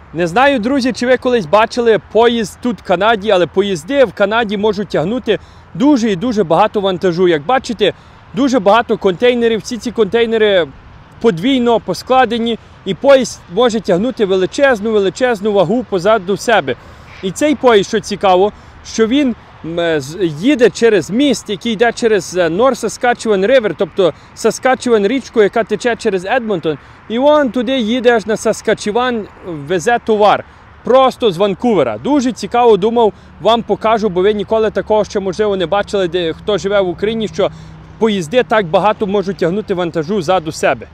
Не знаю, друзі, чи ви колись бачили поїзд тут в Канаді, але поїзди в Канаді можуть тягнути дуже і дуже багато вантажу. Як бачите, дуже багато контейнерів, всі ці контейнери подвійно поскладені, і поїзд може тягнути величезну вагу позаду себе. І цей поїзд, що цікаво, що він їде через міст, який йде через North Saskatchewan River, тобто Saskatchewan річку, яка тече через Едмонтон, і вон туди їде аж на Саскачеван, везе товар. Просто з Ванкувера. Дуже цікаво, думав, вам покажу, бо ви ніколи такого ще, можливо, не бачили, де хто живе в Україні, що поїзди так багато можуть тягнути вантажу ззаду себе.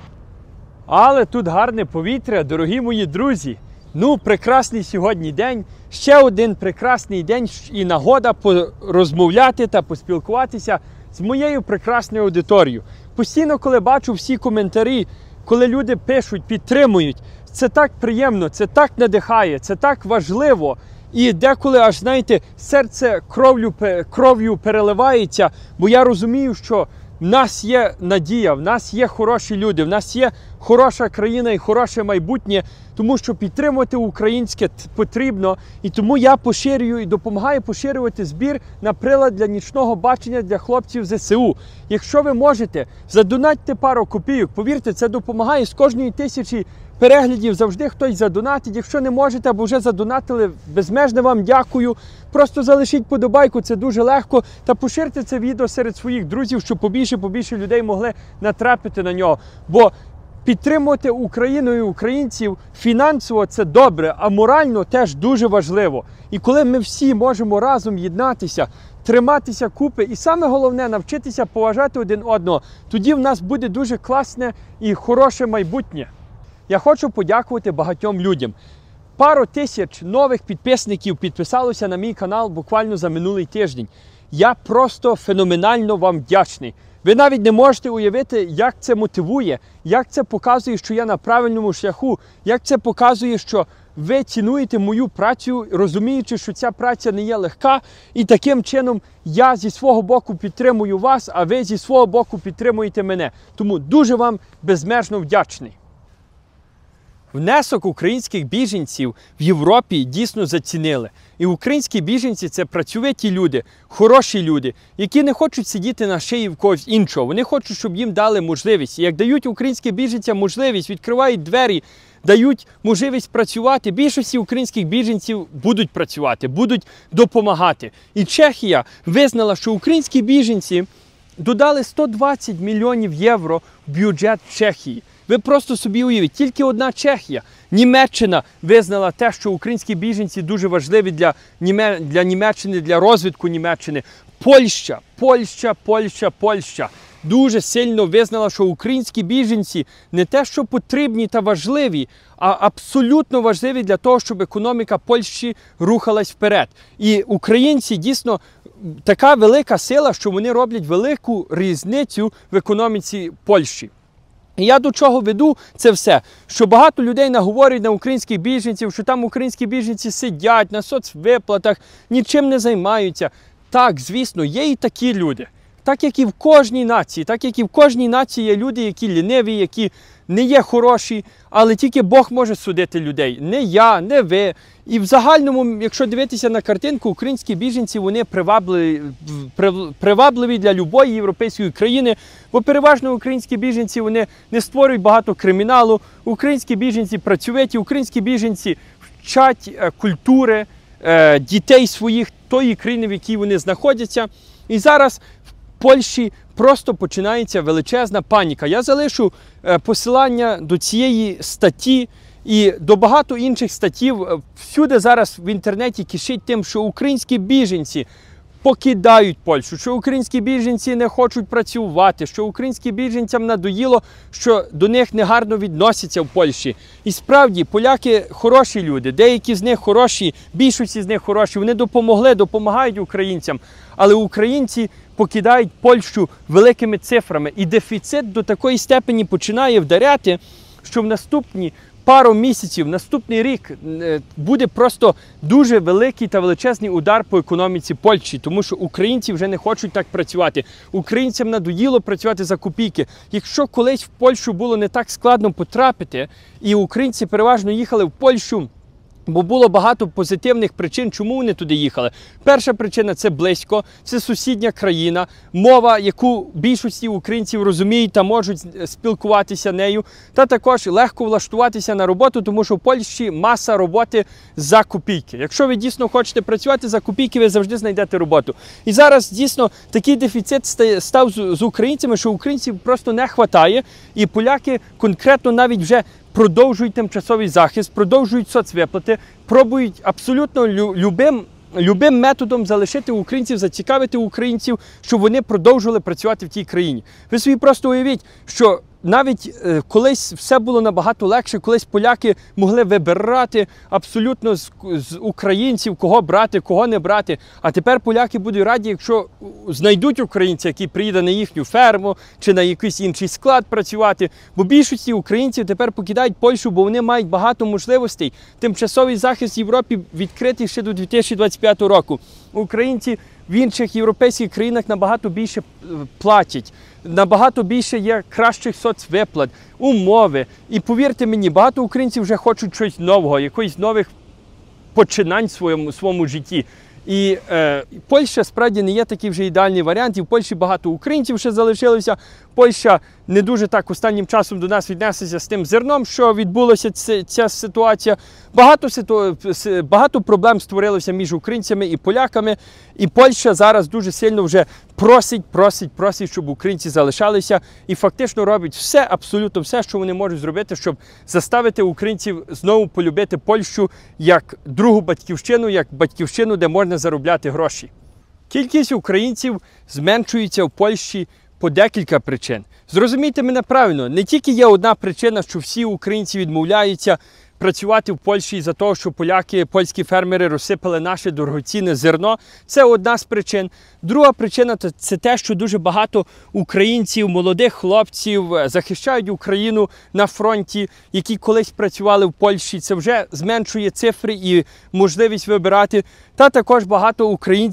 Але тут гарне повітря, дорогі мої друзі. Ну, прекрасний сьогодні день. Ще один прекрасний день і нагода порозмовляти та поспілкуватися з моєю прекрасною аудиторією. Постійно, коли бачу всі коментарі, коли люди пишуть, підтримують, це так приємно, це так надихає, це так важливо. І деколи аж, знаєте, серце кров'ю переливається, бо я розумію, що в нас є надія, в нас є хороші люди, в нас є хороша країна і хороше майбутнє, тому що підтримувати українське потрібно. І тому я поширюю і допомагаю поширювати збір на прилад для нічного бачення для хлопців ЗСУ. Якщо ви можете, задонатьте пару копійок, повірте, це допомагає. З кожної 1000 переглядів завжди хтось задонатить. Якщо не можете або вже задонатили, безмежно вам дякую. Просто залишіть подобайку, це дуже легко. Та поширте це відео серед своїх друзів, щоб побільше людей могли натрапити на нього. Бо підтримувати Україну і українців фінансово – це добре, а морально теж дуже важливо. І коли ми всі можемо разом єднатися, триматися купи і саме головне – навчитися поважати один одного, тоді в нас буде дуже класне і хороше майбутнє. Я хочу подякувати багатьом людям. Пару тисяч нових підписників підписалося на мій канал буквально за минулий тиждень. Я просто феноменально вам вдячний. Ви навіть не можете уявити, як це мотивує, як це показує, що я на правильному шляху, як це показує, що ви цінуєте мою працю, розуміючи, що ця праця не є легка, і таким чином я зі свого боку підтримую вас, а ви зі свого боку підтримуєте мене. Тому дуже вам безмежно вдячний. Внесок українських біженців в Європі дійсно зацінили. І українські біженці – це працьовиті люди, хороші люди, які не хочуть сидіти на шиї в когось іншого. Вони хочуть, щоб їм дали можливість. І як дають українським біженцям можливість, відкривають двері, дають можливість працювати, більшості українських біженців будуть працювати, будуть допомагати. І Чехія визнала, що українські біженці додали 120 мільйонів євро в бюджет Чехії. Ви просто собі уявіть, тільки одна Чехія. Німеччина визнала те, що українські біженці дуже важливі для Німеччини, для розвитку Німеччини. Польща дуже сильно визнала, що українські біженці не те, що потрібні та важливі, а абсолютно важливі для того, щоб економіка Польщі рухалась вперед. І українці дійсно така велика сила, що вони роблять велику різницю в економіці Польщі. І я до чого веду це все? Що багато людей наговорюють на українських біженців, що там українські біженці сидять на соцвиплатах, нічим не займаються. Так, звісно, є і такі люди. Так, як і в кожній нації, є люди, які ліниві, які не є хороші, але тільки Бог може судити людей. Не я, не ви. І в загальному, якщо дивитися на картинку, українські біженці, вони привабливі для любої європейської країни, бо переважно українські біженці, вони не створюють багато криміналу, українські біженці працьовиті, українські біженці вчать культури дітей своїх, тої країни, в якій вони знаходяться. І зараз в Польщі просто починається величезна паніка. Я залишу посилання до цієї статті і до багато інших статтів. Всюди зараз в інтернеті кишить тим, що українські біженці покидають Польщу, що українські біженці не хочуть працювати, що українським біженцям надоїло, що до них негарно відносяться в Польщі. І справді, поляки хороші люди, деякі з них хороші, більшість з них хороші, вони допомагають українцям, але українці покидають Польщу великими цифрами. І дефіцит до такої степені починає вдаряти, що в наступні пару місяців, наступний рік буде просто дуже великий та величезний удар по економіці Польщі, тому що українці вже не хочуть так працювати. Українцям надоїло працювати за копійки. Якщо колись в Польщу було не так складно потрапити, і українці переважно їхали в Польщу, бо було багато позитивних причин, чому вони туди їхали. Перша причина – це близько, це сусідня країна, мова, яку більшості українців розуміють та можуть спілкуватися нею, та також легко влаштуватися на роботу, тому що в Польщі маса роботи за копійки. Якщо ви дійсно хочете працювати за копійки, ви завжди знайдете роботу. І зараз дійсно такий дефіцит став з українцями, що українців просто не вистачає, і поляки конкретно навіть вже продовжують тимчасовий захист, продовжують соцвиплати, пробують абсолютно любим методом залишити українців, зацікавити українців, щоб вони продовжували працювати в тій країні. Ви собі просто уявіть, що навіть колись все було набагато легше, колись поляки могли вибирати абсолютно з українців, кого брати, кого не брати. А тепер поляки будуть раді, якщо знайдуть українця, який приїде на їхню ферму чи на якийсь інший склад працювати. Бо більшості українців тепер покидають Польщу, бо вони мають багато можливостей. Тимчасовий захист в Європі відкритий ще до 2025 року. Українці в інших європейських країнах набагато більше платять, набагато більше є кращих соцвиплат, умови. І повірте мені, багато українців вже хочуть щось нового, якоїсь нових починань в своєму житті. І Польща справді не є такий вже ідеальний варіант, і в Польщі багато українців ще залишилося. Польща не дуже так останнім часом до нас віднесеться з тим зерном, що відбулася ця ситуація. Багато проблем створилося між українцями і поляками, і Польща зараз дуже сильно вже просить, щоб українці залишалися, і фактично робить все, абсолютно все, що вони можуть зробити, щоб заставити українців знову полюбити Польщу як другу батьківщину, як батьківщину, де можна заробляти гроші. Кількість українців зменшується в Польщі по декілька причин. Зрозумійте мене правильно, не тільки є одна причина, що всі українці відмовляються працювати в Польщі із-за того, що польські фермери розсипали наше дорогоцінне зерно. Це одна з причин. Друга причина – це те, що дуже багато українців, молодих хлопців захищають Україну на фронті, які колись працювали в Польщі. Це вже зменшує цифри і можливість вибирати. Та також багато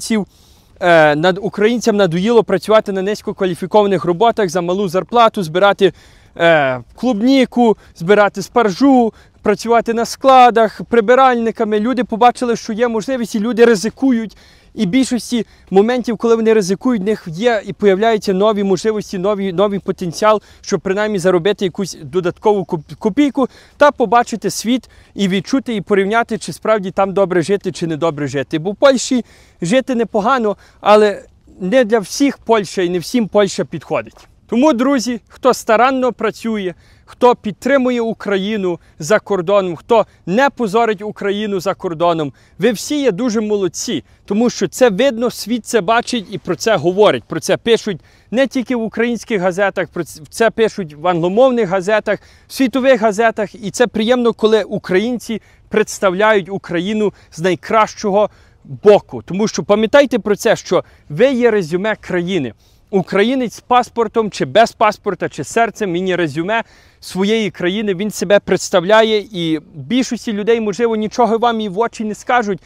українцям надоїло працювати на низькокваліфікованих роботах за малу зарплату, збирати клубніку, збирати спаржу, працювати на складах, прибиральниками. Люди побачили, що є можливість, і люди ризикують. І в більшості моментів, коли вони ризикують, в них є і появляються нові можливості, новий потенціал, щоб принаймні заробити якусь додаткову копійку та побачити світ і відчути, і порівняти, чи справді там добре жити, чи не добре жити. Бо в Польщі жити непогано, але не для всіх Польща і не всім Польща підходить. Тому, друзі, хто старанно працює, хто підтримує Україну за кордоном, хто не позорить Україну за кордоном, ви всі є дуже молодці, тому що це видно, світ це бачить і про це говорить. Про це пишуть не тільки в українських газетах, про це пишуть в англомовних газетах, в світових газетах. І це приємно, коли українці представляють Україну з найкращого боку. Тому що пам'ятайте про це, що ви є резюме країни. Українець з паспортом, чи без паспорта, чи серцем, він є резюме своєї країни, він себе представляє, і більшості людей, можливо, нічого вам і в очі не скажуть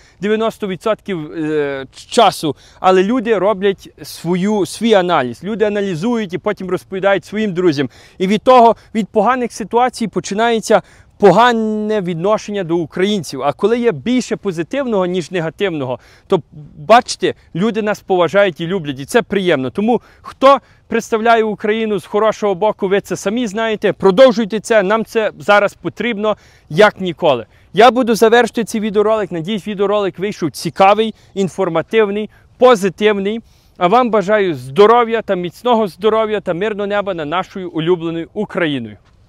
90% часу, але люди роблять свій аналіз, люди аналізують і потім розповідають своїм друзям. І від поганих ситуацій починається погане відношення до українців. А коли є більше позитивного, ніж негативного, то, бачите, люди нас поважають і люблять, і це приємно. Тому, хто представляє Україну з хорошого боку, ви це самі знаєте, продовжуйте це, нам це зараз потрібно, як ніколи. Я буду завершити цей відеоролик, надіюсь, відеоролик вийшов цікавий, інформативний, позитивний. А вам бажаю здоров'я та міцного здоров'я та мирного неба над нашою улюбленою Україною.